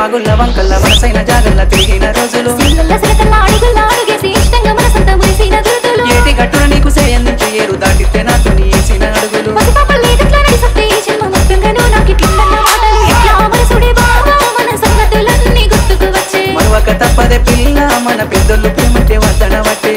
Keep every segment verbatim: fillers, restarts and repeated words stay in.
వాగుల్ల వంకల్ల మనసైన జాగల్ల తిరిగిన రోజులు ఏటి గట్టున నీకు సేయందించి ఏరు దాటితే నాతో నీ వేసిన అడుగులు మరొక తప్పదే పిల్ల మన పెద్దోళ్ళు ప్రేమంటే వద్దన వట్టే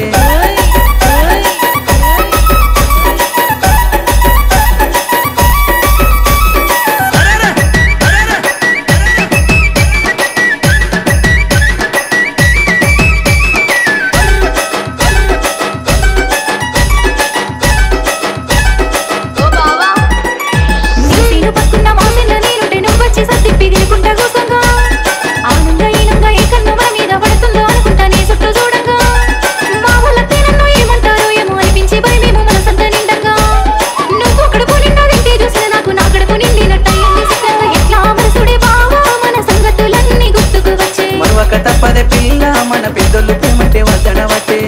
తప్పదే పిల్ల మన పెద్దోళ్ళు ప్రేమంటే వద్దన వట్టే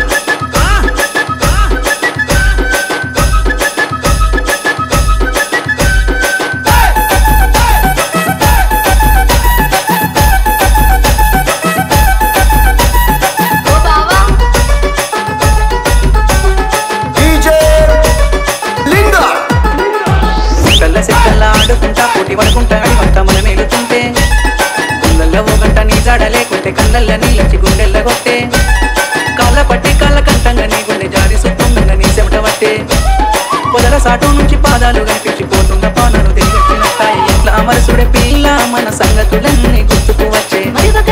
కళ్ళ సెక్కల్లా ఆడుకుంటా పోటీ పడుకుంటా అడివంట మనం ఏలుతుంటే గుళ్ళల్లో ఓ గంట నీ జాడ లేకుంటే కళ్ళల్లో నీళ్ళచ్చి గుండెల్ల కొట్టే కాళ్ళ పట్టి కాళ్ళ కంటంగా నీ గుండె జారి సుత్తుండగా నీ చెమట పట్టే పొదల సాటు నుంచి పాదాలు కనిపించిపోతున్న పానను తెలియట్టినట్టాయి ఎట్లా అమరసుడే పిల్ల మన సంగతులన్నీ గుర్తుకు వచ్చే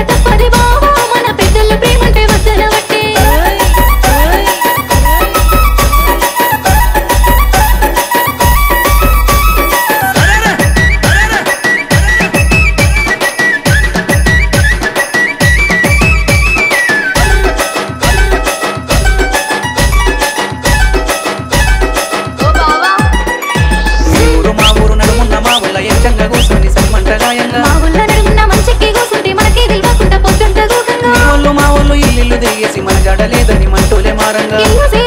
కూర్చొని సరిమంటగాయంగా మీ ఒళ్ళు మా ఒళ్ళు ఇల్లు దిగేసి మన జడలేదని మంటూలే మారంగా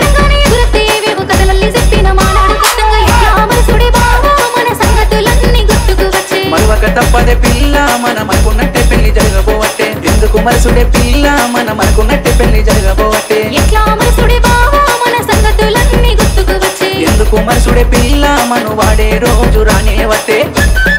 మరొక తప్పదే పిల్ల మన మనకున్నట్టే పెళ్లి జరగబోవట్టే ఎందుకు మరుసుడే పిల్ల మన మనకున్నట్టే పెళ్లి జరగబోవట్టే ఎందుకు మరుసుడే పిల్ల మను వాడే రోజు రానే వట్టే